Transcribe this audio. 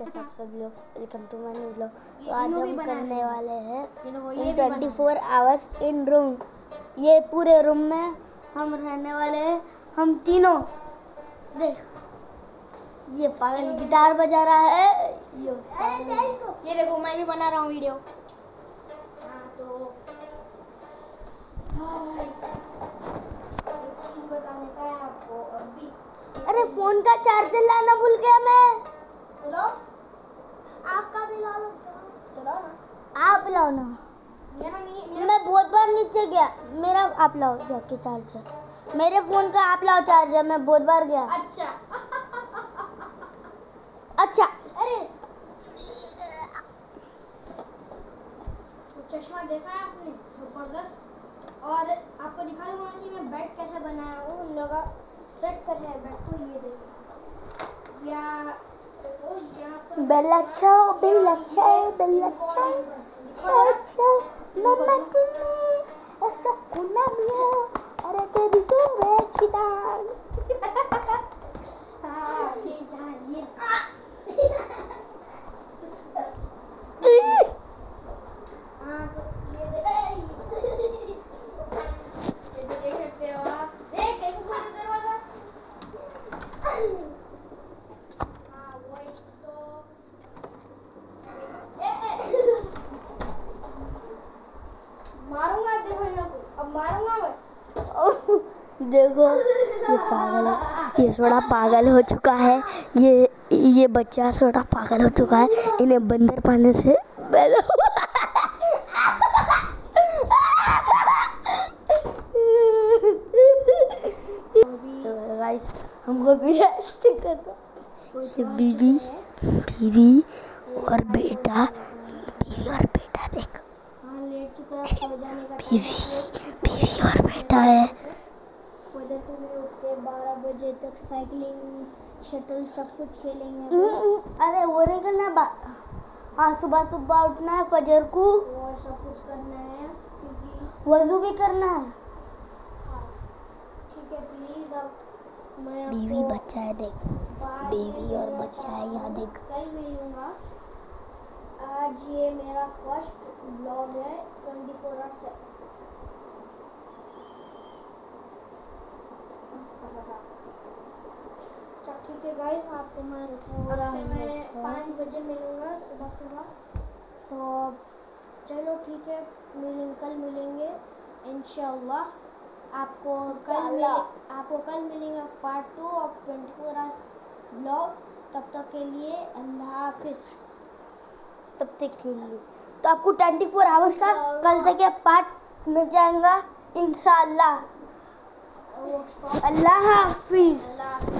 कैसे आप सब लोग, welcome to my new vlog. तो आज हम करने वाले हैं इन 24 आवर्स इन रूम। ये पूरे रूम में हम रहने वाले हैं, हम तीनों। देख, ये पागल गिटार बजा रहा है, ये देखो मैं भी बना रहा हूँ वीडियो। तो बताने का है आपको अभी। अरे फोन का चार्जर लाना भूल गया मैं। चलो आपका भी ला लो। चलो ना, आप लाओ ना। मैं बहुत बार नीचे गया, मेरा आप लाओ जाके चार्जर। मेरे फोन का आप लाओ चार्जर, मैं बहुत बार गया। अच्छा अच्छा, अरे चश्मा देखा है आपने, जबरदस्त। और आपको दिखा दूंगा कि मैं बेड कैसे बनाया हूँ। उन लोग सेट कर रहे हैं बेड को, ये देखो। या बेला चाओ, बेला चाओ, बेला चाओ, चाओ चाओ, मम्मा तुम्हें ऐसा कुना मिया, अरे तेरी तो वेचितान। देखो ये पागल है, ये थोड़ा पागल हो चुका है। ये बच्चा थोड़ा पागल हो चुका है, इन्हें बंदर पाने से पहले। तो गाइस हमको भी रेस्ट करना। बीवी और बेटा, देख, बीवी और बेटा है। 12 बजे तक साइकिलिंग, शटल सब कुछ खेलेंगे। अरे वो नहीं करना, हाँ सुबह सुबह उठना है, फजर को वो सब कुछ करना है, क्योंकि वजू भी करना है। ठीक है प्लीज। अब मैं बीवी बच्चा है, देख, बीवी और बच्चा है, यहाँ देख। कल मिलूंगा। आज ये मेरा फर्स्ट ब्लॉग है 24 आवर्स। ठीक है गाइस, आपको मैं आपसे मैं 5 बजे मिलूंगा सुबह। तो चलो ठीक है, कल मिलेंगे इंशाल्लाह। आपको कल मिलेंगे पार्ट 2 ऑफ 24 आवर्स ब्लॉग। तब तक के लिए अल्लाह हाफिज। तब तक के लिए तो आपको 24 आवर्स का कल तक का पार्ट मिल जाएगा इंशाल्लाह। अल्लाह हाफिज।